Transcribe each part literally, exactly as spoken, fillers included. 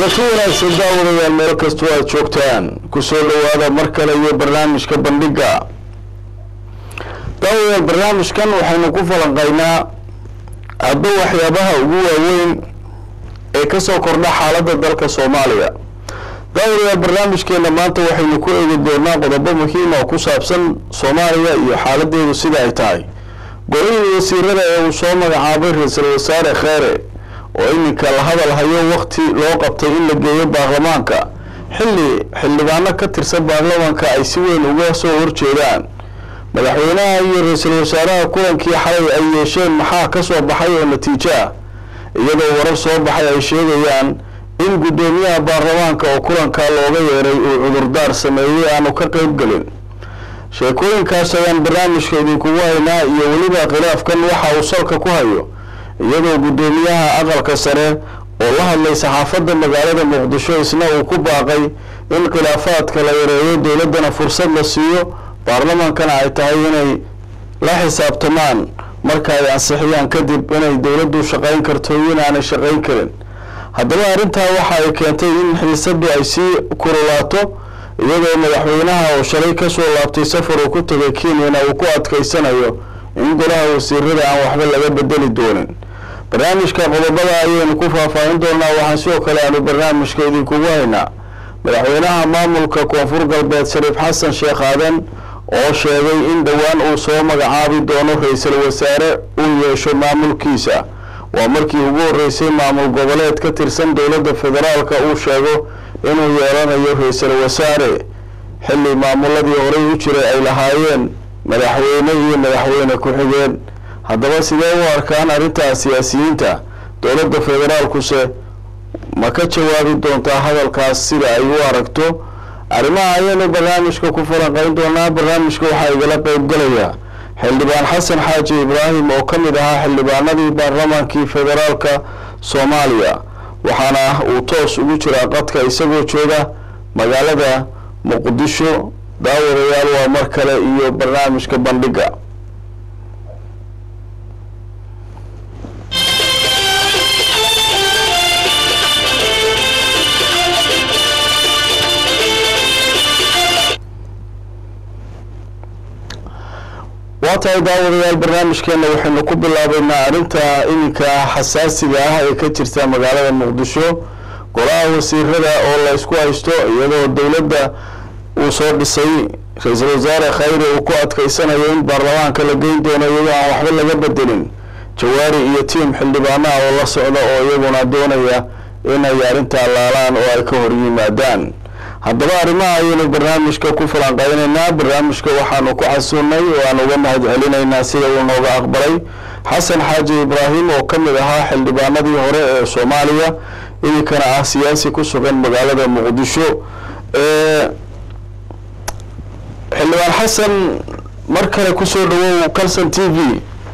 كلتو wanaagsan daawadayaal meel kasta oo aad joogtaan ku soo dhawaada mar kale iyo barnaamijka bandhiga daawadayaal barnaamijkan waxaynu ku falanqaynaa hadba waxyaabaha ugu waaweyn ee ka soo kordha xaaladda dalka Soomaaliya daawadayaal barnaamijkeena maanta waxaynu ku eegi doonaa qodobo muhiim ah ku saabsan Soomaaliya iyo xaaladdeedu sida ay tahay golaha wasiirada ee uu soo magacaabay ra'iisul wasaare Khayre oo iminka la hadal hayo waqti loo qabtay in la geeyo baarlamaanka xilli xildhibaano ka tirsan baarlamaanka ay si weyn uga soo horjeedaan madaxweynaha iyo ra'iisul wasaaraha kulankii xalay ay yeesheen maxaa ka soo baxay oo natiijo ah iyadoo warar soo baxay ay sheegayaan in gudoomiyaha baarlamaanka oo kulanka looga yeeray uu cudurdaar sameeyay aanu ka qayb galin sheekooyinkaas ayaan barnaamijka idinkugu haynaa iyo weliba khilaafkan waxa uu salka ku hayo iyadoo gudoomiyaha aqalka sare oo la hadlay saxaafadda magaalada Muqdisho isna uu ku baaqay in khilaafaadka la yareeyo dawladana fursad la siiyo baarlamaankana ay tahay inay la xisaabtamaan marka ay ansixiyaan kadib inay dawladdu shaqayn karto inaanay shaqayn karin haddaba arrintaa waxa ay keentay in xiisadu ay sii kululaato iyadoo madaxweynaha oo shalay ka soo laabtay safar uu ku tagay Kenya uu ku adkaysanayo in golaha wasiirada aan waxba laga bedeli doonin barnaamijka qodobada ayaynu ku faahfaahin doonaa waxaan sidoo kale aanu barnaamijka idinkugu haynaa madaxweynaha maamulka koonfur galbeed Shariif Xasan Sheekh Aadan oo sheegay in dhawaan uu soo magacaabi doono ra'iisul wasaare uu yeesho maamulkiisa waa markii ugu horeysay maamul goboleed ka tirsan dawladda federaalka uu sheego inuu yeelanayo ra'iisul wasaare xilli maamuladii hore u jiray ay lahaayeen madaxweyne iyo madaxweyne ku xigeen haddaba sidee u arkaan arrinta siyaasiyiinta dawladda federaalku se ma ka jawaabi doontaa hadalkaas sida ay u aragto arrimaha ayaynu barnaamijka ku falanqayn doonaa barnaamijka waxaa igala qayb galaya xildhibaan xasan xaaji ibraahim oo ka mid ahaa xildhibaanadii baarlamaankii federaalka Soomaaliya waxaana uu toos ugu jiraa qadka isagoo jooga magaalada Muqdisho daawadayaal waa mar kale iyo barnaamijka bandhiga waata daawadayaal barnaamijkeena waxaynu ku bilaabaynaa arrinta iminka xasaasiga ah ee ka jirta magaalada Muqdisho golaha wasiirada oo la isku haysto iyadoo dawladda uu soo dhisay ra'iisul wasaare Khayre uu ku adkaysanayo in baarlamaanka la geyn doono iyadoo aan waxba laga bedelin jawaari iyo tiim xildhibaanaha oo la socda oo iyaguna doonaya inay arrinta laalaan oo ay ka hor yimaadaan haddaba arrimaha ayaynu barnaamijka ku falanqaynaynaa barnaamijka waxaanu ku xasuunay oo aan uga mahadcelinaynaa sida uu nooga aqbalay xasan xaaji ibraahim oo ka mid ahaa xildhibaanadii hore ee Soomaaliya idinkana ah siyaasi ku sugan magaalada Muqdisho ee xildhibaan xasan mar kale ku soo dhawow Kalsan T V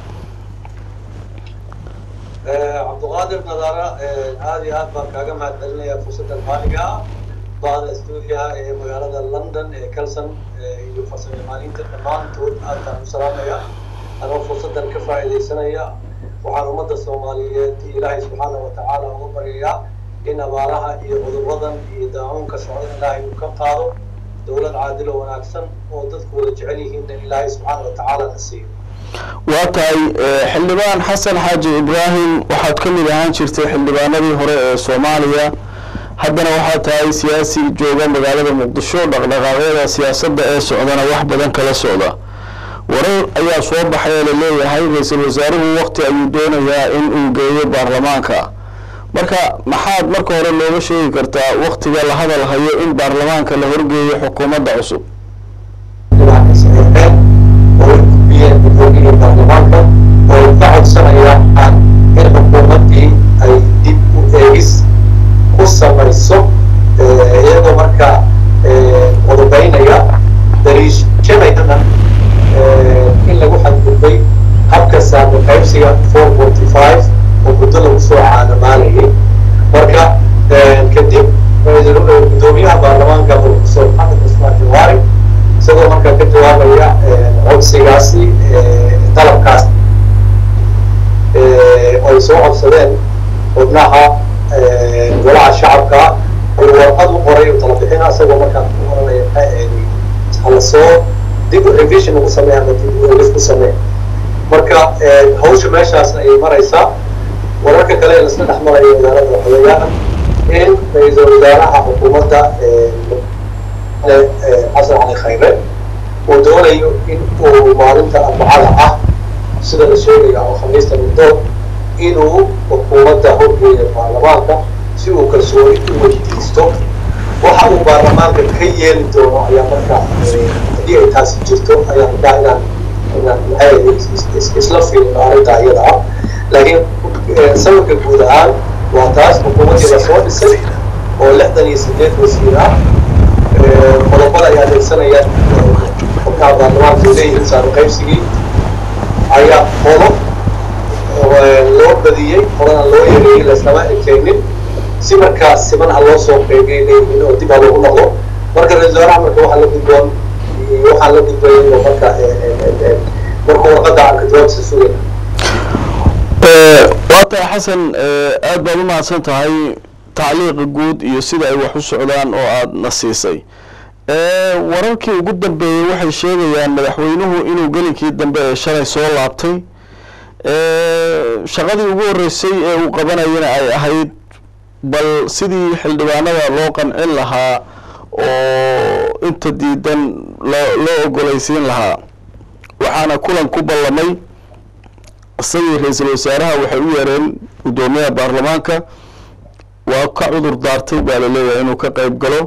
Cabduqaadir Nadaara aad iyo aad baan kaaga mahadcelinayaa fursaddan qaaliga ah بعض استوديوها مقالة لندن كلسن يفصل مالينت كمان تود أكثر مسلمية أنا فرصة الكفاءة اللي سنة وحرمت الصومالية إلهي سبحانه وتعالى وبريا إن بارها يغضبضن يدعون كسعود الله يكون قادو دولة عادلة وناكسن وتذكر جعليهن إلهي سبحانه وتعالى نسيب waatahay xildhibaan xasan xaaji ibraahim waxaad ka mid ahaan jirtay xildhibaanadii hore ee Soomaaliya haddana waxaa tahay siyaasi jooga magaalada Muqdisho dhaqdhaqaaqyada siyaasadda ee socdana wax badan kala socda warar ayaa soo baxay la leeyahay ra'iisul wasaaruhu waqti ayuu doonayaa in uu geeyo baarlamaanka marka maxaad marka hore looga sheegi kartaa waqtiga la hadal hayo in baarlamaanka la horgeeyo xukuumadda cusub samayso iyadoo marka qodobaynaya dariishadayna in lagu xadgudbay habka saabo qaybsiga four forty five oo muddo lagu soo caanamaalayay marka kadib gudoomiyaha baarlamaanka professor Maxamed Cusmaan Jawaari isagoo marka ka jawaabaya codsigaasi dalabkaas oo ay soo codsadeen xubnaha golaha shacabka asagoo markaa ku oranaya maxay ahayd hala soo dib u revision ugu sameeya ama dib u eegis ku sameeya marka hawsha meeshaasna ayay maraysaa wararka kale ee lasla dhex marayo wasaaradda waxa weeyaan in ra-iisul wasaaraha xukuumadda xasan cali khayre uu doonayo in uu maalinta arbacada ah sida la sheegaya oo khamiista middood inuu xukuumadda horgeeya baarlamaanka si uu kalsooni u weydiisto waxa uu baarlamaanka ka yeeli doono ayaa markaa haddii ay taasi jirto ayaa rabaa inaan inaan maxay isla fiirino arrinta iyada ah laakiin sawirka guud ahaan waa taas xukuumaddii la soo dhisay oo lixdan iyo sideed wasiir ah qodobada ay adeegsanayaan xubnaha baarlamaanka ay leeyihiin saami qaybsigii ayaa qodob loo badiyey qodana loo yareeyey laislama ekeynin si markaas siman ha loo soo qeybiyay leeyihiin oo dib ha loogu noqdo marka ra-iisul wasaaraha marka waxaa la gudboon waxaa la gudbayay oo marka marka warqadda aan ka jawaabta sugayna waa tahay xasan aad baad u mahadsan tahay tacliiqa guud iyo sida ay wax u socdaan oo aada na siisay wararkii ugu dambeeyey waxay sheegayaan madaxweynuhu inuu gelinkii dambe ee shalay soo laabtay shaqadii ugu horreysay ee uu qabanayana ay ahayd bal sidii xildhibaanada loo qancin lahaa oo inta diidan loo loo ogolaysiin lahaa waxaana kulan ku ballamay isagii ra-iisul wasaaraha waxay u yeereen guddoomiyaha baarlamaanka waa ka cudur daartay baa la leeyahay inuu ka qayb galo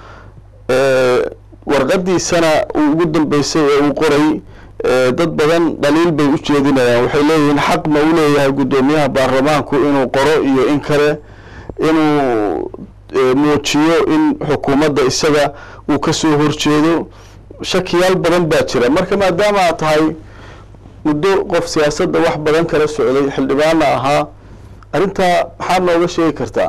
warqadiisana uu ugu dambeysay ee uu qoray dad badan dhaliil bay u jeedinayaan waxay leeyihiin xaq ma u leeyahay guddoomiyaha baarlamaanku inuu qoro iyo in kale inuu muujiyo in xukuumadda isaga uu ka soo horjeedo shakiyaal badan baa jira marka maadaama aad tahay muddo qof siyaasadda wax badan kala socday xildhibaanna ahaa arrintaa maxaad nooga sheegi kartaa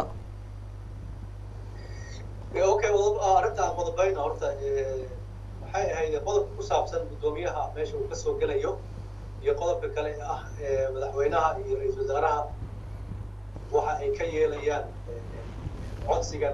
okay arrintaan qodobayna horta waxay ahayd qodobka ku saabsan guddoomiyaha meesha uu kasoo gelayo iyo qodobka kale ah madaxweynaha iyo ra-iisul wasaaraha waxa ay ka yeelayaan codsigan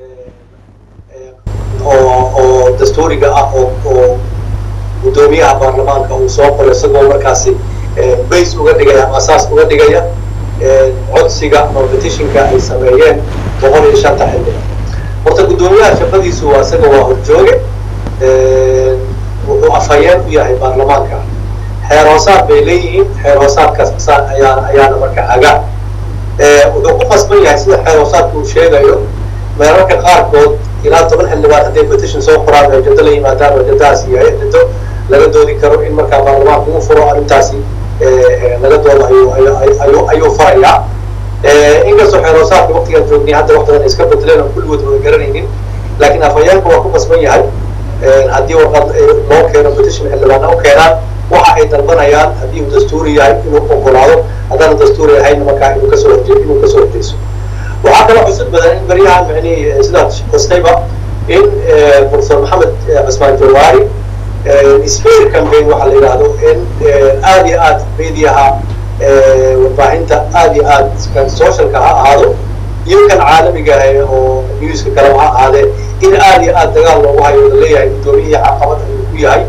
oo oo dastuuriga ah oo oo guddoomiyaha baarlamaanka uu soo qoray isagoo markaasi base uga dhigaya ama asaas uga dhigaya codsiga ama petitionka ay sameeyeen boqol iyo shanta xildhibaan horta guddoomiyaha shaqadiisu waa isaga waa horjooge wuxuu afhayeen u yahay baarlamaanka xeer hoosaad bay leeyihiin xeer hoosaadkaas ayaana ayaana marka haga wuxuu ku qasban yahay sida xeer hoosaadka uu sheegayo meerarka qaarkood ilaa toban xildhibaan hadday petition soo qoraan oo ajado la yimaadaan oo ajadahaas yahay ajado laga doodi karo in markaa baarlamaanka uu furo arrintaasi laga doodo ayuu ayuu ayuu farayaa inkastoo xeer hoosaadka waqtigaan joognay hadda waqtigan iska bedeleen oo kulligood wada garanaynin laakiin afhayeenka waa ku qasban yahay haddii warqad loo keeno petition xildhibaana u keenaan waxa ay dalbanayaan haddii uu dastuuri yahay inuu ogolaado haddana dastuuri ahayna markaa inuu kasoo horje inuu kasoo horjeyso waxaa kaloo cusub badan in baryahan micnihii sidaad xustayba in professor maxamed cusmaan jawaari spear campaign waxaa la yidhaahdo in aada iyo aad mediaha warbaahinta aada iyo aad kan socialka ha ahaado iyo kan caalamiga ah oo newska kale ha ahaadee in aada iyo aad dagaal loogu hayo la leeyahay guddoomiyihii caqabad ayuu ku yahay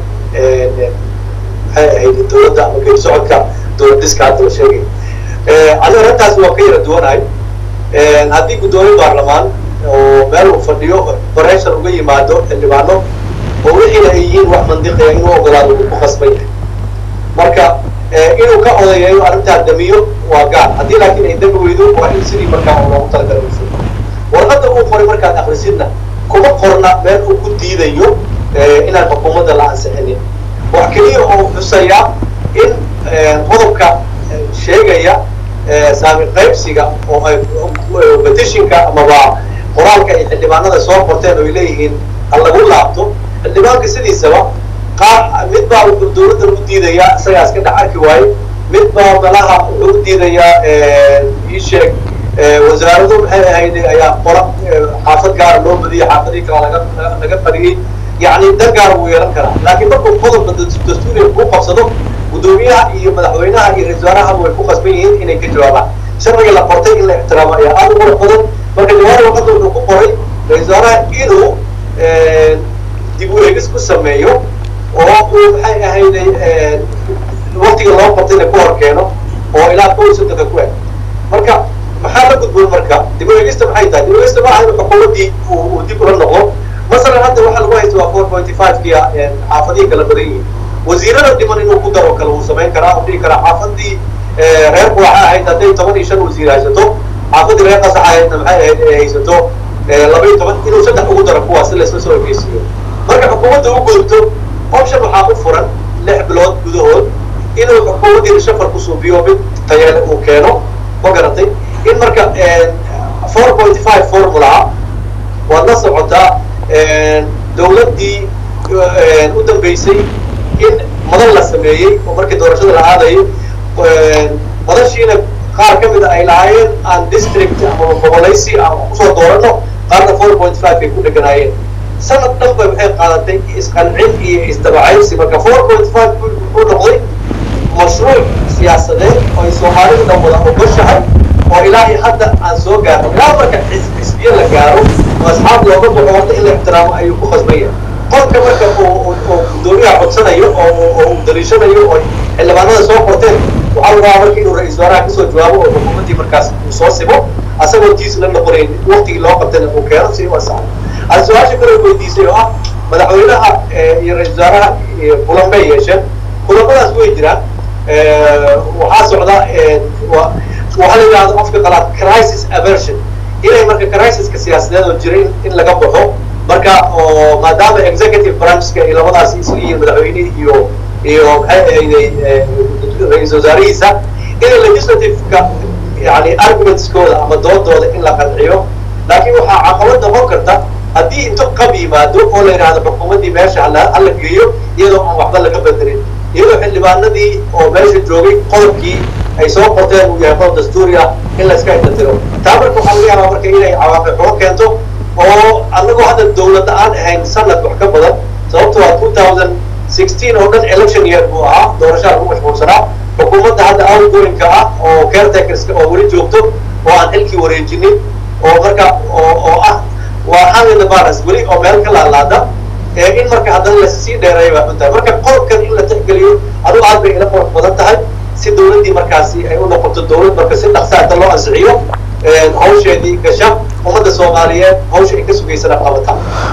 maxay ahayd dowladda ama geedi socodka dowlad dhiska hadda la sheegay adiga arrintaasi waa ka yara duwanahay haddii guddoomiye baarlamaan oo meel uu fadhiyo pressure uga yimaado xildhibaano oo wixiina ay yihiin wax mandiqiya inuu ogolaado uu ku qasban yahay marka inuu ka odayeeyo arrintaa damiyo waa gaar haddii laakiin ay dami weydo waa in sidii markaa oo loogu talagala u fulo warqadda uu qoray markaad akhrisidna kuma qorna meel uu ku diidayo inaan xukuumadda la ansixinin wax keliya oo xusaya in qodobka sheegaya saami qaybsiga oo ay petitionka amaba qoraalka ay xildhibaanada soo qorteen oo ay leeyihiin ha lagu laabto xildhibaanka sidiisaba qaar mid baa wuxuu dowladda u diidayaa isagaas ka dhex arki waaye mid baa malaha wuxuu u diidayaa ii sheeg wasaaradu maxay ahayd ayaa qora xaafad gaara loo badiyay xaafadii kale laga laga qariyey yacni dan gaara wuu yeelan karaa laakiin markuu qodobka dastuuriga ku qabsado guddoomiyaha iyo madaxweynaha iyo ra-iisul wasaaraha way ku qasban yihiin inay ka jawaabaan sharciga la qortay in la ixtiraamo ayaa aada u qurux badan marka jawaari warqadda wuxuu ku qoray ra-iisul wasaaraha inuu dibogis ku sameeyo oo uu maxay ahayday waqtiga loo qabtayna ku hor keeno oo ilaa kow iyo soddonka ku eg marka maxaa la gudboon marka dibogista maxay tahay dibogista ma ahayn xukuumaddii uu dib ula noqdo masalan hadda waxaa lagu haysta waa four point five kii xaafadihii kala badan yihiin wasiirada dhiman inuu ku daro kale uu samayn karaa uu dhihi karaa xaafadii reerku waxaa ahayd hadday toban iyo shan wasiir haysato xaafadii reer qasax ahaydna maxay ahayd ee haysato laba iyo toban inuu saddex ugu daro kuwaas si laysla soo egeysiiyo marka xukuumadda u goobto option waxaa u furan lix bilood gudahood inuu xukuumaddii shafar ku suubiyo mid tayeele uu keeno ma garatay in marka four point five formula waad la socotaa dowladdii u dambeysay in madal la sameeyey oo markii doorashada la aadayay madashiina qaar ka mid a ay lahaayeen aan district ama gobolaysi aan kusoo doorano qaarna four point five ay ku dheganaayeen sanad dhan bay waxay qaadatay isqancin iyo isdabacaybsi marka four point five wuxuu noqday mashruuc siyaasadeed oo ay soomaalidu dhan wada ogoshahay oo ilaa iyo hadda aan soo gaarno ilaa marka xisbiye la gaaro oo asxaab looga baxo horta in la ixtiraamo ayuu ku khasbaya qolka marka oo gudoomiyaha codsanayo oo uu daliishanayo oo xildhibaanada soo qorteen waxaa la rabaa marka inuu ra-iisul wasaaraha kasoo jawaabo oo xukuumaddii markaas uu soo sibo asagoo tiis la noqonayn waqtigii loo qabtayna uu keeno si u asaxo hal su-aasha kale weydiisay oo ah madaxweynaha iyo ra-iisul wasaaraha kulan bay yeesheen kulamadaas way jiraan waxaa socda waxaa la yidhahda afka qalaad crisis aversion inay marka crisiska siyaasadeed oo jira in laga baxo marka oo maadaama executive branchka iyo labadaasi isla yihiin madaxweynihii iyo iyo maxay ahayday ra-iisul wasaarihiisa inay legislativeka yani argumentskooda ama doodooda in la qanciyo laakiin waxaa caqabad noqon karta haddii intu qab yimaado oo la yidhahdo xukuumaddii meesha hala geeyo iyadoo aan waxba laga bedelin iyadoo xildhibaanadii oo meesha joogay qodobkii ay soo qorteen uu yahay qodob dastuuri ah in la iska intatiro taa marka waxaa laga yaabaa marka inay cawaaqib xumo keento oo annagoo hadda dowlad aan ahayn sanad wax ka badan sababto waa two thousand sixteen oo dhan election year buu ahaa doorashaa lagu mashquulsanaa xukuumadda hadda outgoingka ah oo caretakerska oo weli joogto oo aan xilkii wareejinin oo marka oo oo ah waa hangin the balance weli oo meel ka laalaada in marka haddana lasii dheereeya baa xun tahay marka qodobkan in la tixgeliyo adigu aad bay ila qurux badan tahay si dowladdii markaasi ay u noqoto dowlad marka si dhaqsaata loo ansixiyo hawsheedii gasha ummadda soomaaliyeed hawsha ay ka sugaysana qabata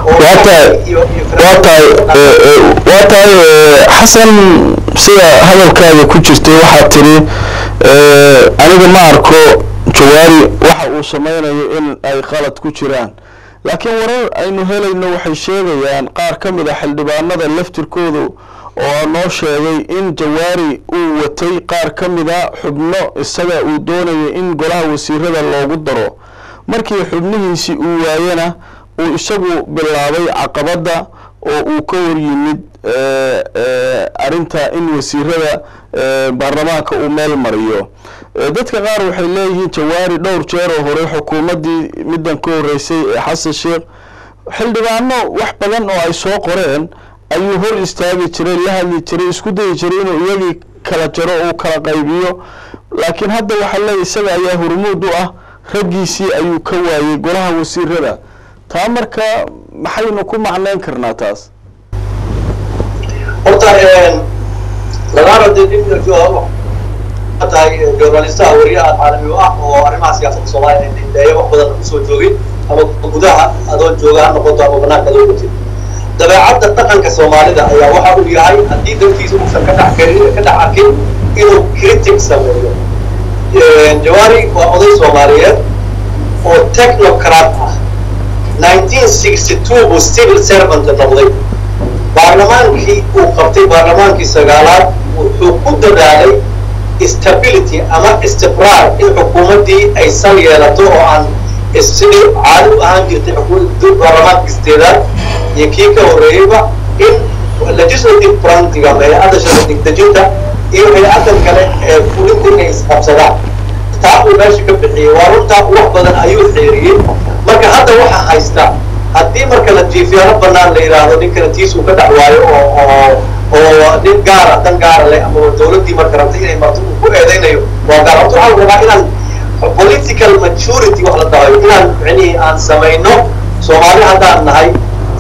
waa tahay xasan sida hadalkaaga ku jirtay waxaad tiri aniga ma arko jawaari waxa uu samaynayo in ay qalad ku jiraan laakiin warar aynu helayno waxay sheegayaan qaar ka mid a xildhibaanada laftirkoodu oo noo sheegay in jawaari uu watay qaar ka mid a xubno isaga uu doonayo in golaha wasiirada loogu daro markii xubnihiisii uu waayana uu isagu bilaabay caqabadda oo uu ka hor yimid arrinta in wasiirada baarlamaanka uu meel mariyo dadka qaar waxay leeyihiin jawaari dhowr jeer oo hore xukuumaddii middan ka horreysay ee xasan sheekh xildhibaano wax badan oo ay soo qoreen ayuu hor istaagi jiray la hadli jiray isku dayi jiray inuu iyagii kala jaro uu kala qaybiyo laakiin hadda waxaa leeyahay isaga ayaa hormuud u ah raggiisii ayuu ka waayey golaha wasiirada taa marka maxaynu ku macnayn karnaa taas horta lagaarade nin tahay journalistaha wariyaha caalami ah oo arrimaha siyaasadda soomaaliya indheeya wax badan usoo joogin ama gudaha adoo jooga ha noqoto ama banaanka adoo watid dabeecadda dhaqanka soomaalida ayaa waxa uu yahay haddii dalkiisa uusan ka dhex karin ka dhex arkin inuu critic sameeyo jawaari waa oday soomaaliyeed oo technocrat ah nineteen sixty two buu civil servant noqday baarlamaankii uu qabtay baarlamaankii sagaalaad wuxuu ku dadaalay stability ama istiqraar in xukuumaddii ay sal yeelato oo aan sidii caadi u ahaan jirtay xukuumadda baarlamaanka isteedaad iyo kii ka horreeyeyba in legislative branchiga hay-adda sharci dejinta iyo hay-adan kale ee fulinta inay isqabsadaan taa uu meesha ka bixiyey waa runtaa wax badan ayuu xeeriyey marka hadda waxaa haysta haddii marka la jiifyaano banaan la yidhaahdo ninkana tiisuu ka dhex waayo oo oo oo nin gaara dan gaara leh ama dowladdii marka rabtay inay marto uu ku eedeynayo waa gaar horta waxaa la rabaa inaan political maturity wax la dhahayo inaan micnihii aan samayno soomaali haddaan nahay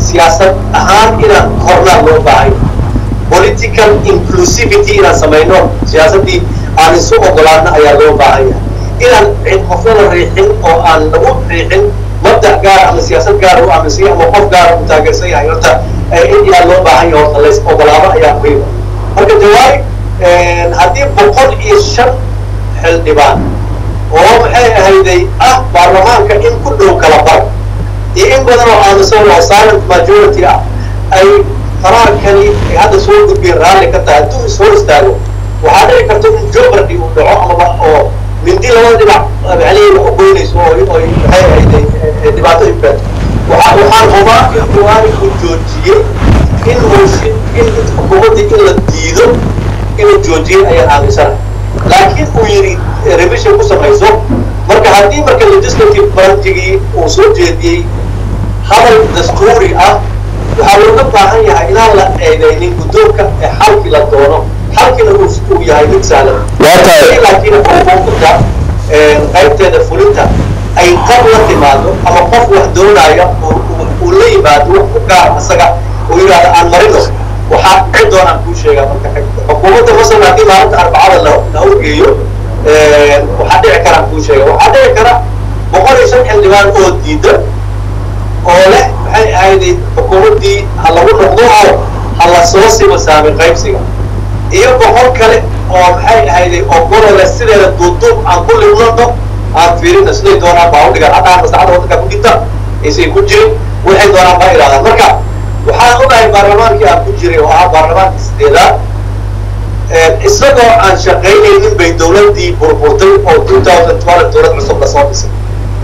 سياسة أهم إلى كورنا لو باي political inclusivity إلى سمينه سياسة دي عن السوق وقلنا أيا لو باي إلى المفروض الريحين أو أن نقول ريحين مبدأ قار أم سياسة قار أو أم سياسة موقف قار متاجر سيا يرتا إلى لو باي أو خلاص وقلنا أيا قريبا هذا جواري هذه بقول إيشان حل دبان وهم هيدي أه برلمان كإن كله كلابر إن بدنا على صور silent majority أي قرار كني هذا صور كبير كتا هدو صور استالو وهذا يكتب جبر دي ودعاء أما من دي لو دبع عليه وقولي صور أو هاي هيدي دبعته يبقى وحال هما يقولون الجوجية إن موسى إن حكومة دي إلا تيدو إن الجوجية أي عام سنة لكن ويري ريفيشن كوسا مايزو مركا هادي مركا ليجيسلاتيف برانتيجي وسو جيدي هذا الدستوري اه وحاولوا نبقى هيا إلى لا إيدين قدوك حركي لا دونه حركي لا وسكو يا هيك سالم لكن حكومتك قيبت هذا فلوتا أي قبل تمادو أما قف وحدونا يا ولي بعدو وقع مسكا ويرى عن مريض وحق دون أن كل شيء حكومة مثلا هذه مارت أربعة لو لو جيو وحد يكره كل شيء وحد يكره بقول يسمع الديوان أو جديد أو لا هاي هاي حكومة دي هلا هو موضوعه هلا سوسي مسامي قيم سيا إيه بقول كله أو هاي هاي أو قول السنة الدكتور عن كل الولاده عن فيرين السنة دونا باو دكان حتى مساعدة وقت كم كده إيش يكجري وحي دونا باير هذا مركب waxaan ogahay baarlamaankii aan ku jiray oo ah baarlamaanka sideedaad isagoo aan shaqaynaynin bay dowladdii burburtay oo two thousand twelve dowlad cusub la soo dhisay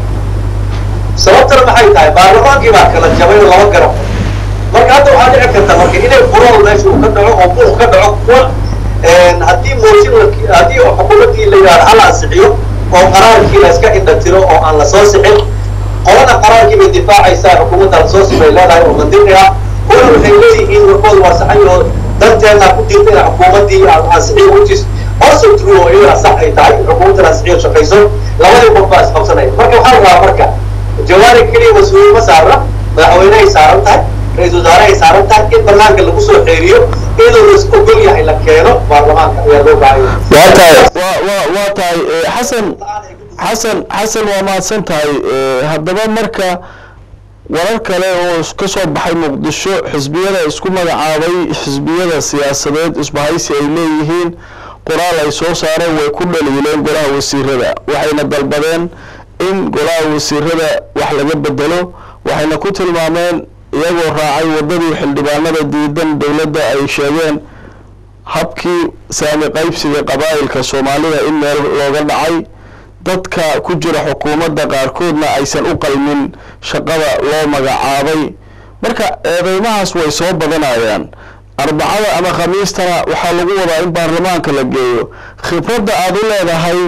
sababtana maxay tahay baarlamaankii baa kala jabay oo laba garab marka hadda waxaa dhici karta marka inay burool meesha uu ka dhaco oo buuq ka dhaco kuwa haddii mooshin haddii xukuumaddii la yidhahdo hal ansixiyo oo qaraarkii la iska indhatiro oo aan la soo sixin qolana qaraarkii bay difaacaysaa xukuumadda la soo sibay leedahay oo mandiqi ah كل الحيلين وكل وسعيه دنتنا كنت إلى حكومتي الأسعير وجس أصل تروه إلى صحي تاعي حكومة الأسعير شقيسون لا ولا يقوم بس خمسة مركب حرة مركب جواري كلي مسؤول مسارة مدحوينه يسارتها رئيس وزراء يسارتها كل برنامج اللي بوصل حيريو إذا رزقه كل يحيى لكينه برلمان يا لو بعيد. واتاي واتاي حسن حسن حسن وما سنتاي هذا مركب warar kale oo ka soo baxay muqdisho xisbiyada isku magacaabay xisbiyada siyaasadeed isbahaysi ay leeyihiin qoraal ay soo saareen way ku dhaliileen golaha wasiirada waxayna dalbadeen in golaha wasiirada wax laga bedelo waxayna ku tilmaameen iyagoo raacay wadadii xildhibaanada diidan dawladda ay sheegeen habkii saami qaybsiga qabaa'ilka Soomaalida in meel looga dhacay dadka ku jira xukuumadda qaarkoodna aysan u qalmin shaqada loo magacaabay marka eedeymahaas way soo badanayaan arbacada ama khamiistana waxa lagu wadaa in baarlamaanka la geeyo khibradda aad u leedahay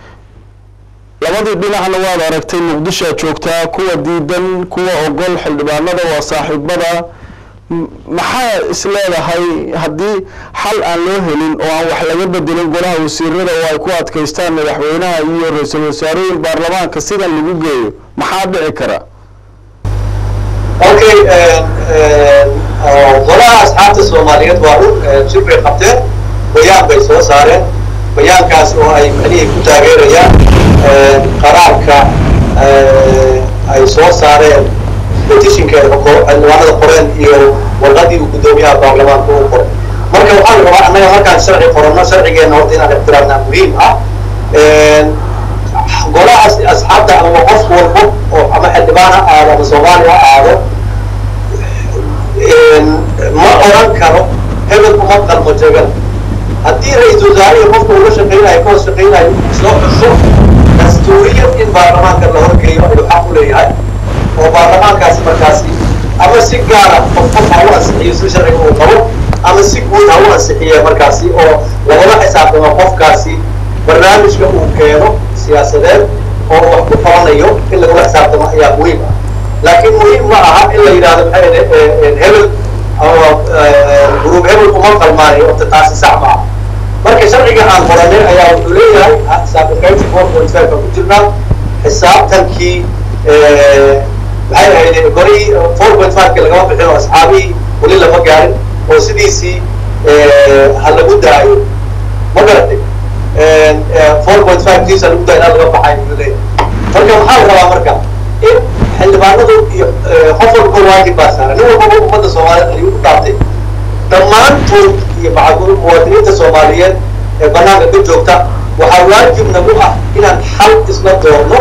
labadii dhinacna waad aragtay muqdisho joogtaa kuwa diidan kuwa ogol xildhibaanada waa saaxiibada maxaa isleedahay haddii xal aan loo helin oo aan wax laga bedelin golaha wasiirada oo ay ku adkaystaan madaxweynaha iyo ra'iisul wasaaraha baarlamaanka sida lagu geeyo maxaa dhici kara okay golaha asxaabta Soomaaliyeed waa uu shirka qabteen bayaan bay soo saareen bayaankaas oo ay macnaheedu ku taageerayaan qaraarka ay soo saareen petition ka xildhibaanada qoreen iyo warqadii uu gudoomiyaha baarlamaanka uu qoray marka waxaan rabaa annaga markaan sharci qorno sharcigeena horta inaan ixtiraamna muhiim ah golaha asxaabta ama qof walba oo ama xildhibaan ah ama Soomaali ah aado ma oran karo hebel kuma qalmo jeegal haddii ra'iisul wasaaraha qofku uu shaqeynayo ka shaqeynayo soo xusho dastuuriyan in baarlamaanka la horgeeyo inuu xaq u leeyahay oo baarlamaankaasi markaasi ama si gaar ah qof qof ha u ansixiyo si sharciga uu qabo ama si guud ha u ansixiyo markaasi oo lagala xisaabtamo qofkaasi barnaamijka uu keeno siyaasadeed oo wax ku qabanayo in lagala xisaabtamo ayaa muhiim ah laakiin muhiim ma aha in la yidhaahdo maxay hebel ama group hebel uma qalmaanayo oo taasi sax ma ah marka sharciga aan qoranay ayaa wuxuu leeyahay xisaab qaybsi four point five ku jirnaa xisaabtankii maxay ahayd gori four point five ka lagama bixin oo asxaabii weli lama gaarin oo sidiisii ha lagu daayo ma garatay four point five kiisa lagu daayo laga baxay buu leeyahay marka maxaa la rabaa marka in xildhibaanadu iyo qof walba waajib baa saaran nin walba ummadda soomaaliyeed ayuu u dhaartay dhammaantood iyo macquul muwaadiniinta soomaaliyeed ee banaanka ka joogta waxaa waajib nagu ah inaan xal isla doorno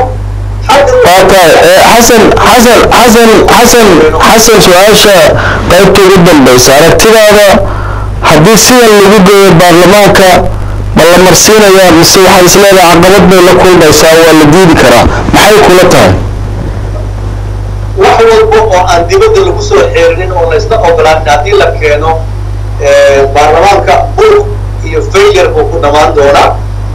حسن حسن حسن حسن حسن سؤاشا قيبت جدا بس على كده حديث سيا اللي بيجي البرلمان كا والله مرسينا يا بسوا حيسلنا عقبتنا لكل بس هو اللي بيجي كرا ما حي كلها واحد والبوق عن دي بدل الوصول حيرين ولا يستقبل بلاد نادي لك كانوا البرلمان كا بوق يفير وكنا ما عندنا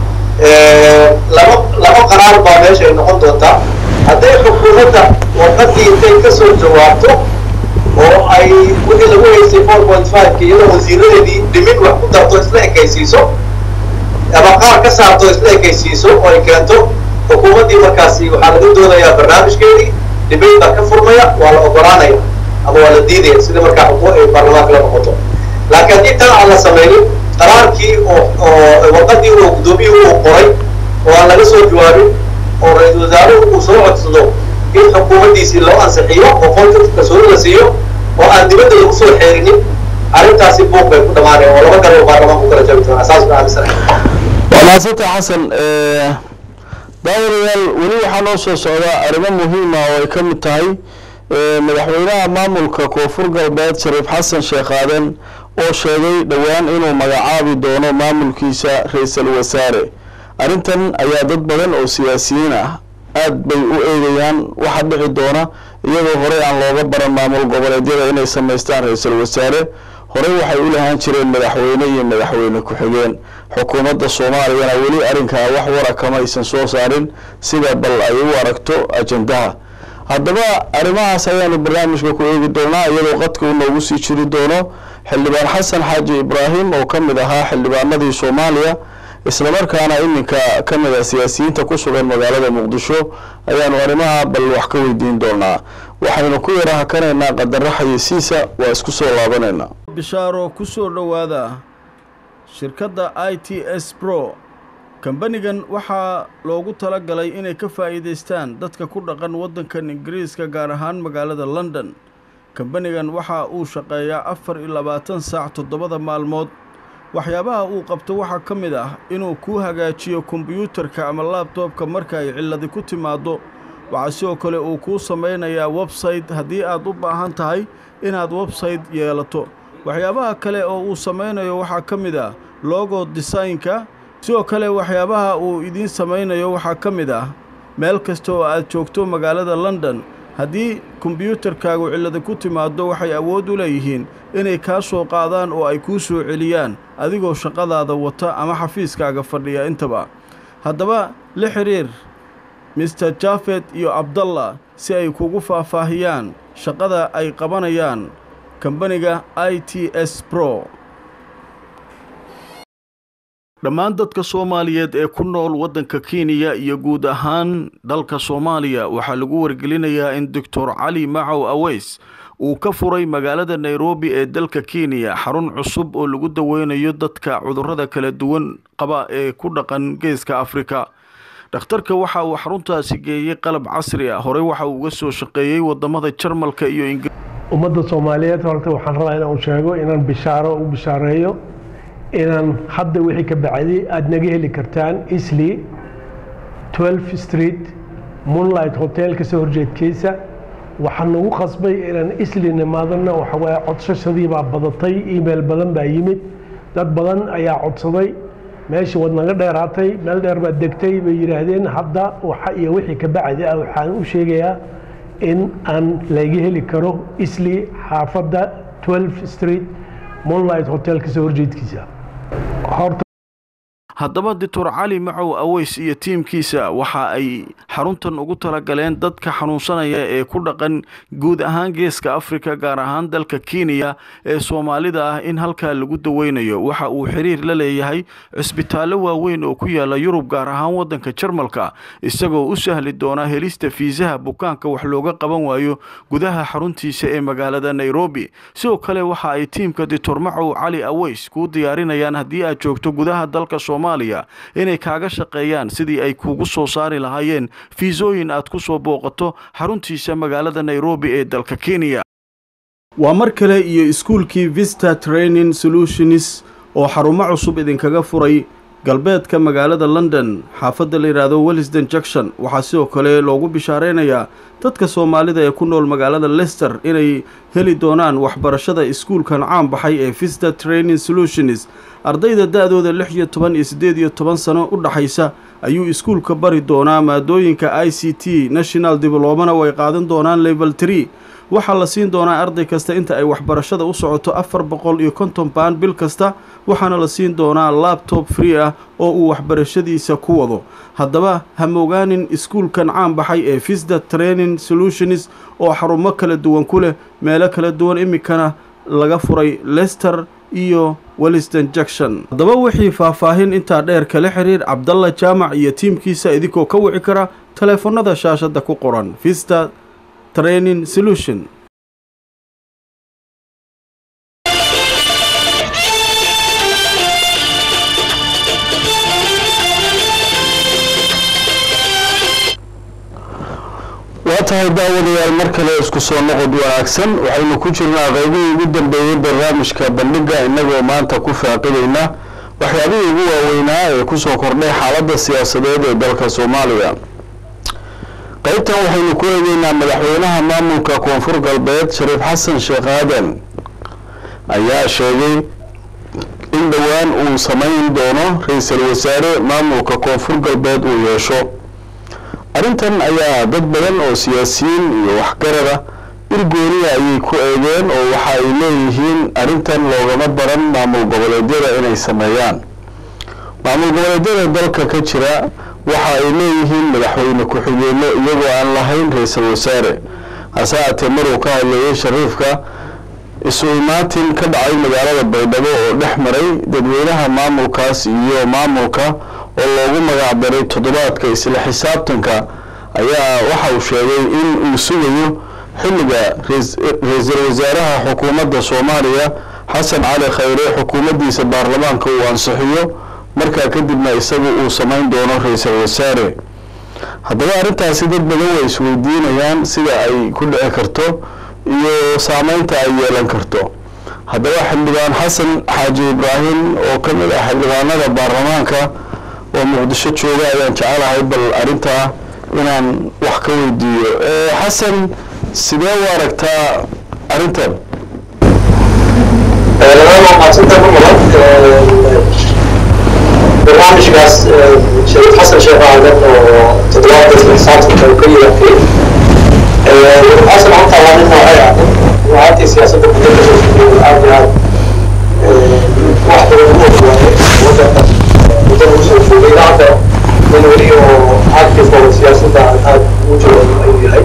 لما لما قرار بامش إنه هم دوتا هذا حكومته وقتي تكسر جوابته وأي وإذا هو يسي four point five كي يلا وزيره دي دمين وحكومته توصله كيسيسو أما قار كسر توصله كيسيسو أو كانتو حكومتي مركزي وحالة دولا يا برنامج كذي دمين بكفر ميا ولا أقرانا يا أبو ولا ديدي سيد مركز حكومة البرلمان كلا بقطع لكن دي ترى على سميني قراركي وقتي وقدومي وقري وعلى نسوا جوابي ورئيس وزراء وصوت صدق إن حكومتي سيلو أنسحيه وفوت كسور لسيو وأن دبت الوصول حيرني على تاسيب بوق بيكون معنا ولا ما كانوا بارما مكرر جبتنا أساس من هذا السنة. والله ست حسن دور ولي حنوص السعودية أربعة مهمة ويكم التاي مدحونا مامل كوفر قلبات شريف حسن شيخ آدم oo sheegay dhawaan inuu magacaabi doono maamulkiisa ra'iisul wasaare arintan ayaa dad badan oo siyaasiyiin ah aad bay u eegayaan waxa dhici doona iyadoo hore aan looga baran maamul goboleedyada inay sameystaan ra'iisul wasaare hore waxay u lahaan jireen madaxweyne iyo madaxweyne ku xigeen xukuumadda Soomaaliya wali arinka wax wara kama aysan soo saarin sida bal ay u aragto ajandaha haddaba arrimahaas ayaan barnaamijka ku eegi doonaa iyadoo qadka uu noogu sii jiri doono xildhibaan xasan xaaji ibraahim oo kamid ahaa xildhibaanadii Soomaaliya isla markaana iminka kamid ah siyaasiyiinta ku sugan magaalada Muqdisho ayaanu arrimaha bal wax ka weydiin doonaa waxaynu ku yaraha kanaynaa qadar xayisiisa waa isku soo laabaneynaa bishaaro ku soo dhawaada shirkadda I T S Pro kambanigan waxaa loogu talagalay inay ka faa'iideystaan dadka ku dhaqan waddankan Ingiriiska gaar ahaan magaalada London kambanigan waxa uu shaqeeyaa afar iyo labaatan saac toddobada maalmood waxyaabaha uu qabto waxa ka mid ah inuu ku hagaajiyo kombiyuutarka ama laptopka marka ay cilad ku timaado waxa sidoo kale uu ku sameeyaa website haddii aad u baahan tahay inaad website yeelato waxyaabaha kale oo uu sameeyo waxa ka mid ah logo design-ka sidoo kale waxyaabaha uu idin sameeyo waxa ka mid ah meel kasta oo aad joogto magaalada London haddii kombiyuutarkaagu cilad ku timaado waxay awood u leeyihiin inay ka soo qaadaan oo ay ku soo celiyaan adigoo shaqadaada wata ama xafiiskaaga fadhiya intaba haddaba la xiriir Mister Jafet iyo Abdullah si ay kugu faahfaahiyaan shaqada ay qabanayaan kambaniga I T S Pro dhammaan dadka Soomaaliyeed ee ku nool waddanka Kenya iyo guud ahaan dalka Soomaaliya waxa lagu wargelinayaa in Doctor Ali Macaw Aweys uu ka furay magaalada Nairobi ee dalka Kenya xarun cusub oo lagu daweynayo dadka cudurrada kala duwan qaba ee ku dhaqan geeska Afrika dhakhtarka waxa uu xaruntaasi geeyay qalab casri ah hore waxa uu uga soo shaqeeyay wadamada Jarmalka iyo Ingiriiska ummadda Soomaaliyeed horta waxaan rabaa inaan sheego inaan bishaaro u bishaareeyo inaan hadda wixii ka bacday aad naga heli kartaan Isli twelve Street Moonlight Hotel ka soo horjeedkiisa waxaan ugu qasbay inaan Isli nimaadana waxa way codsashadii baa badatay email badan baa yimid dad badan ayaa codsaday meeshii wad naga dheeraatay meel dheer baa degtay bay yiraahdeen hadda waxa iyo wixii ka bacday waxaan u sheegayaa in aan laga heli karo Isli xaafadda twelve Street Moonlight Hotel ka soo horjeedkiisa haddaba doctor cali macow aweys iyo tiimkiisa waxa ay xaruntan ugu talagaleen dadka xanuunsanaya ee ku dhaqan guud ahaan geeska Afrika gaar ahaan dalka Kenya ee Soomaalida ah in halka lagu daweynayo. waxa uu xiriir la leeyahay cisbitaallo waaweyn oo ku yaala Yurub gaar ahaan wadanka Jarmalka isagoo u sahli doona helista fiisaha bukaanka wax looga qaban waayo gudaha xaruntiisa ee magaalada Nairobi. sidoo kale waxa ay tiimka doctor macow cali aweys ku diyaarinayaan haddii aad joogto gudaha dalka Soomaaliya inay kaaga shaqeeyaan sidii ay kugu soo saari lahaayeen fiisooyin aad ku soo booqato xaruntiisa magaalada Nairobi ee dalka Kenya. waa mar kale iyo iskuulkii Vista Training Solutions oo xarumo cusub idinkaga furay galbeedka magaalada London xaafadda la yiraahdo Willesden Junction. waxaa sidoo kale loogu bishaareynaya dadka Soomaalida ee ku nool magaalada Leicester inay heli doonaan waxbarashada iskuulkan caan baxay ee Vista Training Solutions. ardayda da'dooda lix iyo toban iyo siddeed iyo toban sano u dhaxaysa ayuu iskuulka bari doonaa maadooyinka I C T National Diploma way qaadan doonaan level three. waxaa la siin doonaa arday kasta inta ay waxbarashada u socoto afar boqol iyo konton pound bil kasta, waxaana la siin doonaa laptop free ah oo uu waxbarashadiisa ku wado. haddaba ha moogaanin iskuulkan caan baxay ee Vista Training Solutions oo xarumo kala duwan ku leh meelo kala duwan imikana laga furay Leicester iyo Willesden Junction. haddaba wixii faahfaahin intaa dheer kala xiriir Cabdalla Jaamac iyo tiimkiisa idinkoo ka wici kara taleefanada shaashada ku qoran. Vista Training Solution. waatahay daawadayaal mar kale isku soo noqod wanaagsan. waxaynu ku jirnaa qaybihii ugu dambeeyay barnaamijka bandhiga inagoo maanta ku faaqidayna waxyaabihii ugu waaweynaa ee ku soo kordhay xaaladda siyaasadeed ee dalka Soomaaliya. qaybtan waxaynu ku eegaynaa madaxweynaha maamulka Koonfur Galbeed Shariif Xasan Sheekh Aadan ayaa sheegay in dhawaan uu samayn doono ra'iisul wasaare maamulka Koonfur Galbeed uu yeesho. arrintan ayaa dad badan oo siyaasiyiin iyo waxgarada irgooniya ayay ku eegeen oo waxa ay leeyihiin arrintan loogama baran maamul goboleedyada inay sameeyaan. maamul goboleedyada dalka ka jira waxa ay leeyihiin madaxweyne ku-xigeenno iyagoo aan lahayn ra'iisul wasaare. hase ahaatee maruu ka hadlayay Shariifka isu imaatin ka dhacay magaalada Baydhabo oo dhex maray dadweynaha maamulkaas iyo maamulka oo loogu magacdaray toddobaadka isla xisaabtanka ayaa waxa uu sheegay in uu sugayo xilliga ra'iisul wasaaraha xukuumadda Soomaaliya Xasan Cali Khayre xukuumaddiisa baarlamaanka uu ansixiyo markaa kadibna isagu uu samayn doono ra'iisul wasaare. haddaba arrintaasi dad badan way isweydiinayaan sida ay ku dhici karto iyo saameynta ay yeelan karto. haddaba xildhibaan Xasan Xaaji Ibraahim oo ka mid ah xildhibaanada baarlamaanka oo Muqdisho jooga ayaan jecelahay bal arrintaa inaan wax ka weydiiyo. Xasan, sidee u aragtaa arrintan? barnaamijkaas Shariif Xasan Sheekh Aadan oo toddobaadka isla xisaabtanka uu ka yiraahday xasan horta waa nin noocay ah waatii siyaasadda gudaha ka soo shaqeeyay aad iyo aad wax badan u ogaaday waddanka muddo u soo joogay hadda nin weli oo active oo siyaasadda aad u jooga ayuu yahay.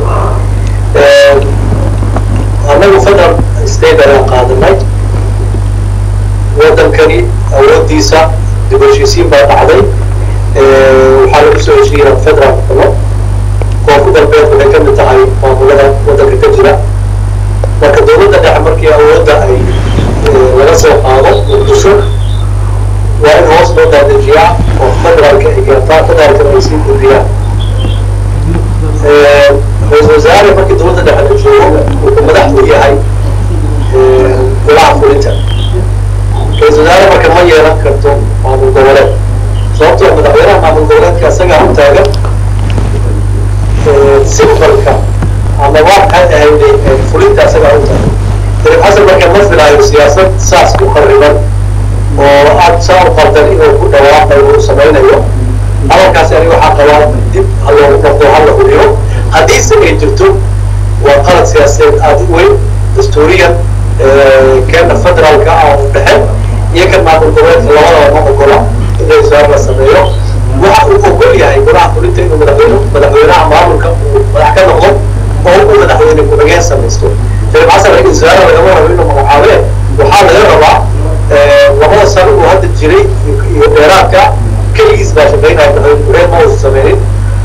annagu federal state ayaan qaadanay waddankani awooddiisa dib u heshiisiin baa dhacday. waxaa lagu soo heshiiyey federal xukumo Koonfur Galbeed waxay ka mid tahay maamulada waddanka ka jira. marka dowladda dhexe markii awoodda ay laga soo qaado Muqdisho waa in hoos loo daadajiyaa oo federaalka ay gaartaa federaalkana ay sii gudbiyaan. ra'iisul wasaare markii dowladda dhexe la joogo wuxuu madax u yahay golaha fulinta. ra'iisul wasaare marka ma yeelan karto maamul goboleed sababtoo madaxweynaha maamul goboleedka isagaa u taagan simbalka ama waxay ahayd fulinta isagaa u taagan. Shariif Xasan marka ma filaayo siyaasad saas ku khariban oo aad saa u qaldan inuu ku dhawaaqayo uu samaynayo. hadalkaasi aniga waxaa qabaa dib ha loogu noqdo ha la hubiyo haddiise ay jirto waa qalad siyaasadeed aad u weyn dastuuriyan keena federaalka ah u dhexe iyo kan maamul goboleedka labadaba ma ogola in ra'iisul wasaare la sameeyo waxa uu ogol yahay golaha fulinta inuu madaxweyne madaxweynaha maamulka uu madax ka noqdo oo uu madaxweyne ku-xigeen samaysto shariif xasan ra-iisul wasaare lagama rabo inuu magacaabee waxaa laga rabaa labada sano uu hadda jiray iyo dheeraadka keligiis baa shaqaynaya madaxweyne ku-xigeen ma uusan sameynin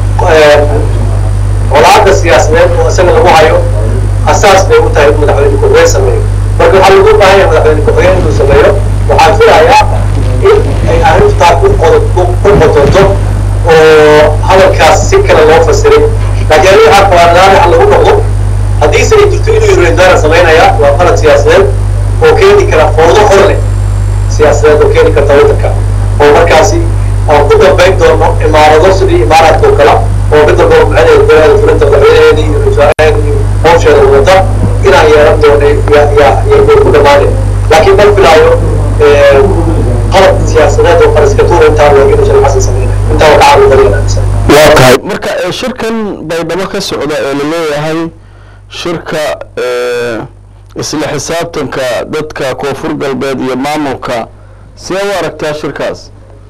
colaadda siyaasadeed oo isaga lagu hayo asaas bay u tahay in madaxweyne ku-xigeen sameeyo marka waxaa lagu baahan yahay madaxweyne ku-xigeen inuu sameeyo waxaan filayaa in ay arrintaa ku qodoto oo hadalkaas si kale loo fasiray laakiin aniga waxaa qabaanaana lagu noqdo haddiise ay jirto inuu yurendara samaynaya waa qalad siyaasadeed oo keeni kara fowdo hor leh siyaasadeed oo keeni karta waddanka oo markaasi aan ku dambayn doono imaarado sidii imaaraadka oo kale oo mid walba maxay dowladda fulinta madaxweynaheedii iyo wasaaraheedii iyo howsheeda wadata inaan yeelan doono ya ya ya ku dhamaaneen laakiin ma filaayo qalab siyaasadeed oo qariskatuur intaa waa inuu shariif xasan sameynay intaa waa ka caawin waa tahay marka shirkan baydhabo ka socda ee la leeyahay shirka isla xisaabtanka dadka koonfur galbeed iyo maamulka see u aragtaa shirkaas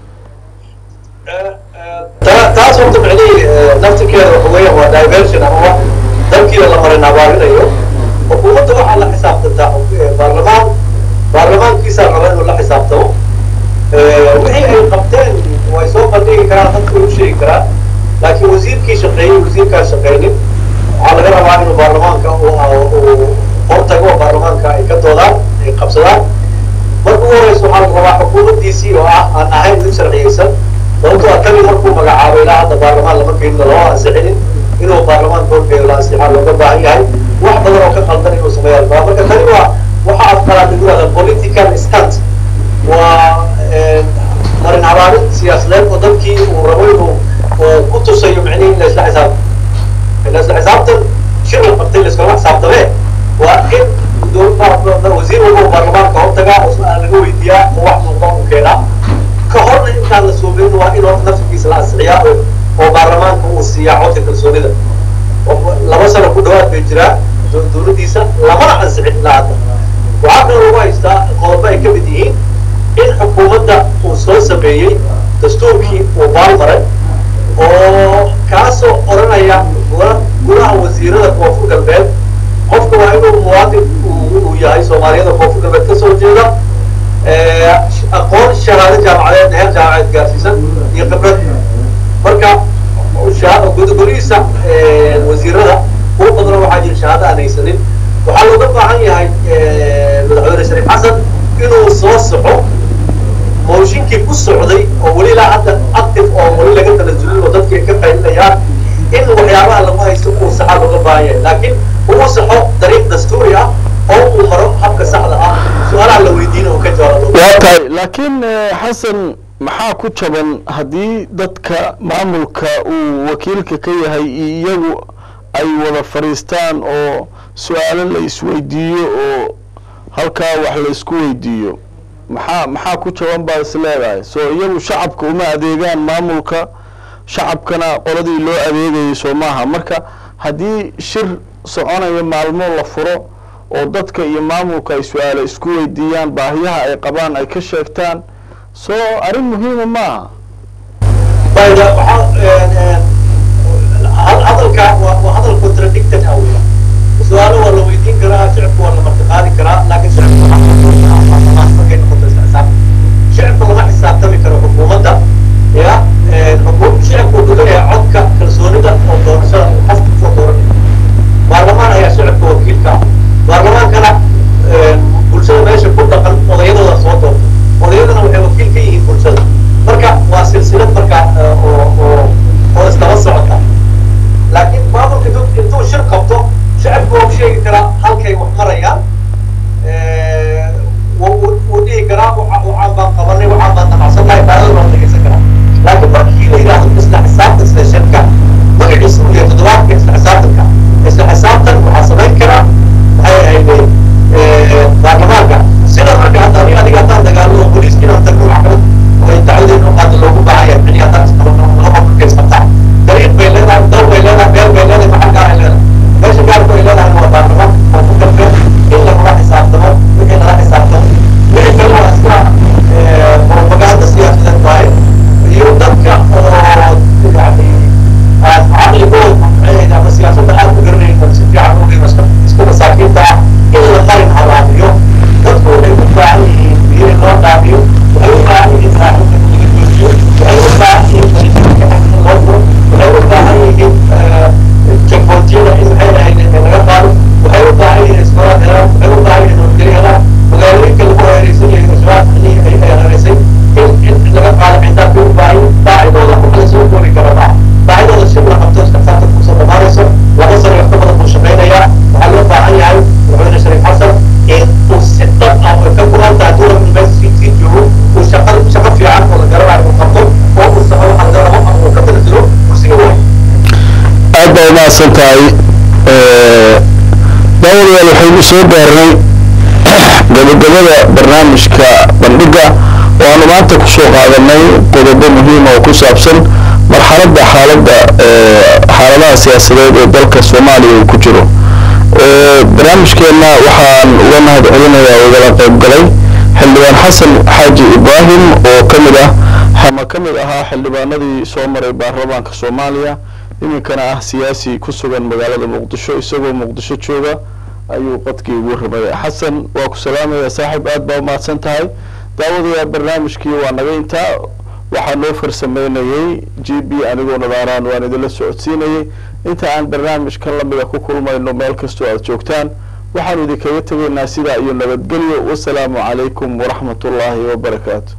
taas horta micnihii naftirkeeda waxa weeyaan waa diversion ama dalkiina la marin abaarinayo xukuumadda waxaa la xisaabtantaa baarlamaan baarlamaankiisaa raba inuu la xisaabtamo wixii ay qabteen way soo bandhigi karaan dadku way u sheegi karaan laakiin wasiirkii shaqeeyey wasiirkaan shaqeynin waxaa laga rabaa inuu baarlamaanka uu hortago baarlamaanka ay ka doodaan ay qabsadaan marka ugu horeysa waxaa la rabaa xukuumaddiisii oo ah aan ahayn mid sharciyeysan sababtoo ah tani markuu magacaabo ilaa hadda baarlamaan lama keenin lama ansixinin inuu baarlamaanka horgeeyo la ansixaa looga baahan yahay wax badan oo ka qaldan inuu sameeyaa rabaa marka tani waa waxa afkalaad lagu yihahda political stunt waa marin habaarin siyaasadeed oo dadkii uu rabo inuu ku tusayo micnihi in la isla xisaabtan in la isla xisaabtan shir la qabtay la iskala xisaabtamee waa in wasiir walba uu baarlamaanka hortagaa oo su-aal laga weydiiyaa oo wax muuqda uu keenaa ka horna intaan la suubin waa in horta nafsigiisa la ansixiyaa oo baarlamaanka uu siiyaa codka kalsoonida laba sano ku dhawaad bay jiraa dowladdiisa lamana ansixin ilaa hadda waxaa kaloo lagu haystaa qodobo ay ka mid yihiin in xukuumadda uu soo sameeyey dastuurkii uu baalmaray oo kaasoo odhanaya golaha wasiirada koonfur galbeed qofka waa inuu muwaadin uu yahay soomaaliyada koonfur galbeed ka soo jeeda aqoon shahaado jaamacadeed heer jaamacadeed gaarsiisan iyo khibrad marka golihiisa wasiirada kuwa badan waxaa jira shahaado aan haysanin waxaa looga baahan yahay madaxweyne shariif xasan inuu soo saxo mooshinkii ku socday oo weli ilaa hadda active oo weli laga tanasulin oo dadkii ka qaylinayaan in waxyaabaha lagu haysto uu saxaa looga baahan yahay laakiin uu saxo dariiq dastuuri ah oo uu maro habka saxda ah su-aalaha la weydiina uu ka jawaabo waa tahay laakiin xasan maxaa ku jaban haddii dadka maamulka uu wakiilka ka yahay iyagu ay wada fadhiistaan oo su-aalo la isweydiiyo oo halkaa wax la isku weydiiyo maxaa maxaa ku jaban baa is leedahay soo iyagu shacabka uma adeegaan maamulka shacabkana qoladii loo adeegayay soo maaha marka haddii shir soconaya maalmo la furo oo dadka iyo maamulka ay su-aalo isku weydiiyaan baahiyaha ay qabaan ay ka sheegtaan soo arrin muhiima maaha hadalka waa hadal contradicted ah weya su-aalo waa la weydiin karaa shicibka waa la martiqaadi karaa laakiin shicibka markay noqoto isla xisaabtan shicibka lama xisaabtami karo xukuumadda ya shicibka wuxuu leeyahay codka kalsoonida oo doorashada qofka soo dooranaya baarlamaan ayaa shicibka wakiilka ah baarlamaankana bulshada meesha ku dhaqan odayadooda soo doorta odayadana waxay wakiil ka yihiin bulshada marka waa silsilad marka oo oo oo isdaba socota laakiin maamulka intuu shir qabto shacabku waa u sheegi karaa halkay wax marayaan mahadsantahay daawadayaal waxaynu soo gaarnay gabagabada barnaamijka bandhiga oo aanu maanta ku soo qaadanay qodobo muhiim oo ku saabsan marxaladda xaaladda xaaladaha siyaasadeed ee dalka Soomaaliya uu ku jiro. barnaamijkeena waxaan uga mahad celinayaa ugala qayb galay xildhibaan xasan xaaji ibraahim oo kamid ah xama kamid ahaa xildhibaanadii soo maray baarlamaanka Soomaaliya iminkana ah siyaasi ku sugan magaalada Muqdisho isagoo Muqdisho jooga ayuu qadkii ugu rabay. xasan waa ku salaamaya saaxiib aad baa mahadsan tahay. daawadayaal barnaamijkii waa naga intaa waxaa noo farsameynayay G B anigoo nadaaraan waan idinla socodsiinayay inta aan barnaamijkan la mid ah ku kulmayno meel kastoo aad joogtaan waxaan idinkaga tegaynaa sidaa iyo nabadgelyo. wassalaamu calaykum waraxmatullaahi wabarakaatu.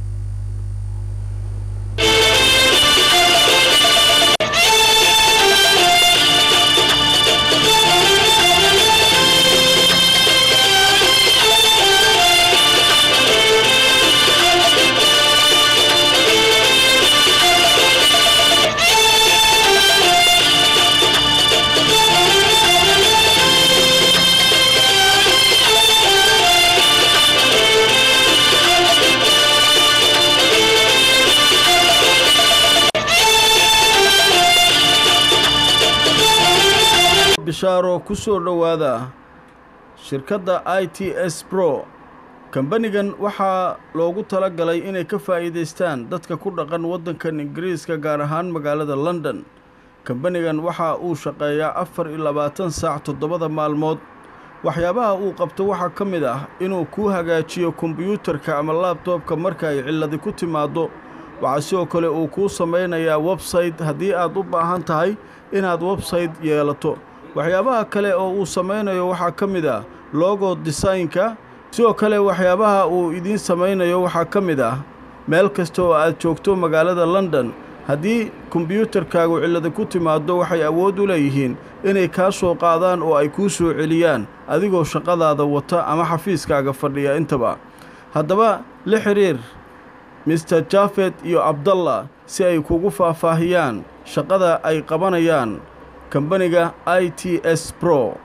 bishaaro ku soo dhowaada shirkadda I T S Pro. kambanigan waxaa loogu talagalay inay ka faa'iideystaan dadka ku dhaqan waddankan Ingiriiska gaar ahaan magaalada London. kambanigan waxa uu shaqeeyaa afar iyo labaatan saac toddobada maalmood. waxyaabaha uu qabto waxaa ka mid ah inuu ku hagaajiyo kombiyuutarka ama laptopka marka ay ciladi ku timaado. waxaa sidoo kale uu ku sameynayaa website haddii aad u baahan tahay inaad website yeelato. waxyaabaha kale oo uu sameynayo waxaa ka mid ah logo design-ka. sidoo kale waxyaabaha uu idiin sameynayo waxaa ka mid ah meel kasta oo aad joogto magaalada London haddii kombiyuutarkaagu cilada ku timaado waxay awood u leeyihiin inay kaa soo qaadaan oo ay kuu soo celiyaan adigoo shaqadaada wata ama xafiiskaaga fadhiya intaba. haddaba la xiriir Mister Jafet iyo Abdallah si ay kugu faahfaahiyaan shaqada ay qabanayaan kambaniga I T S Pro.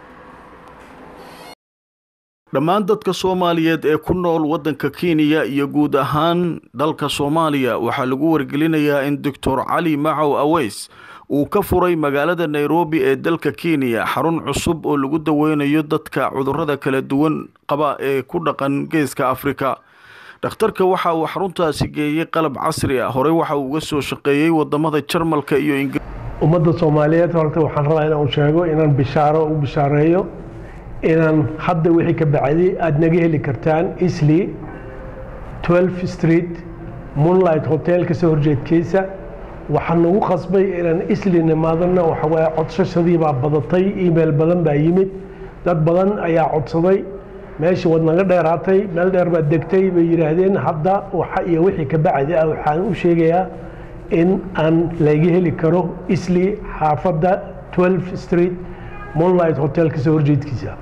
dhammaan dadka Soomaaliyeed ee ku nool waddanka Kenya iyo guud ahaan dalka Soomaaliya waxaa lagu wargelinayaa in Doctor Cali Macow Aweys uu ka furay magaalada Nairobi ee dalka Kenya xarun cusub oo lagu daweynayo dadka cudurrada kala duwan qaba ee ku dhaqan geeska Afrika. dhakhtarka waxa uu xaruntaasi geeyay qalab casri ah. hore waxa uu uga soo shaqeeyay wadamada Jarmalka iyo Ingiriiska. ummadda Soomaaliyeed horta waxaan rabaa inaan sheego inaan bishaaro u bishaareeyo inaan hadda wixii ka bacdi aad naga heli kartaan Eastleigh twelve Street Moonlight Hotel ka soo horjeedkiisa. waxaan nagu qasbay inaan Eastleigh nimaadana waxa waa codsashadii baa badatay, email badan baa yimid, dad badan ayaa codsaday, meeshii wad naga dheeraatay, meel dheer baad degtay bay yiraahdeen. hadda waxa iyo wixii ka bacdi ah waxaan u sheegayaa in aan laga heli karo Eastleigh xaafadda twelve Street Moonlight Hotel ka soo horjeedkiisa.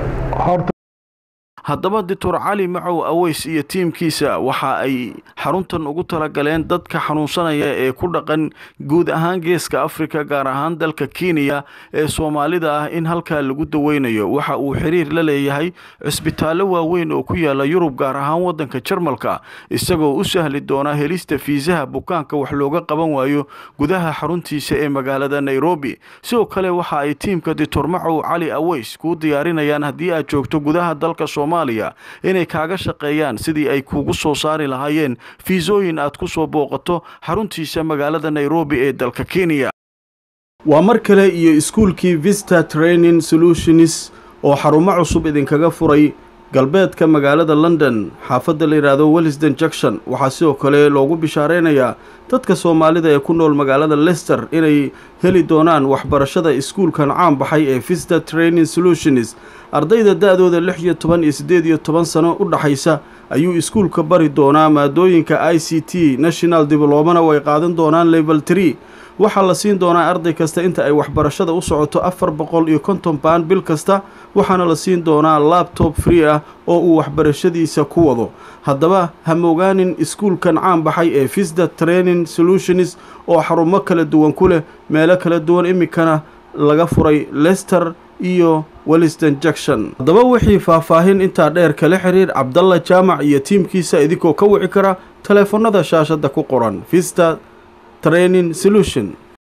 haddaba Doctor Cali Macow Aweys iyo tiimkiisa waxa ay xaruntan ugu talagaleen dadka xanuunsanaya ee ku dhaqan guud ahaan geeska Afrika gaar ahaan dalka Kenya ee Soomaalida ah in halka lagu daweynayo. waxa uu xiriir la leeyahay cisbitaallo waaweyn oo ku yaala Yurub gaar ahaan waddanka Jarmalka isagoo u sahli doona helista fiisaha bukaanka wax looga qaban waayo gudaha xaruntiisa ee magaalada Nairobi. sidoo kale waxa ay tiimka Doctor Macow Cali Aweys ku diyaarinayaan haddii aad joogto gudaha dalka Soomaaliya inay kaaga shaqeeyaan sidii ay kugu soo saari lahaayeen fiisooyin aad ku soo booqato xaruntiisa magaalada Nairobi ee dalka Kenya. waa mar kale iyo iskuulkii Vista Training Solutions oo xarumo cusub idinkaga furay galbeedka magaalada London xaafadda la yiraahdo Willesden Junction. waxaa sidoo kale loogu bishaareynaya dadka Soomaalida ee ku nool magaalada Leicester inay heli doonaan waxbarashada iskuulkan caan baxay ee Vista Training Solutions. ardayda da'dooda lix iyo toban iyo siddeed iyo toban sano u dhaxaysa ayuu iskuulka bari doonaa maadooyinka I C T National Diploma way qaadan doonaan level three. waxaa la siin doonaa arday kasta inta ay waxbarashada u socoto afar boqol iyo konton pound bil kasta. waxaana la siin doonaa laptop free ah oo uu waxbarashadiisa ku wado. haddaba ha moogaanin iskuulkan caan baxay ee Vista Training Solutions oo xarumo kala duwan ku leh meelo kala duwan iminkana laga furay Leicester iyo Wellington Junction. haddaba wixii faahfaahin intaa dheer kala xiriir Cabdalla Jaamac iyo tiimkiisa idinkoo ka wici kara taleefanada shaashada ku qoran. Vista Training Solution.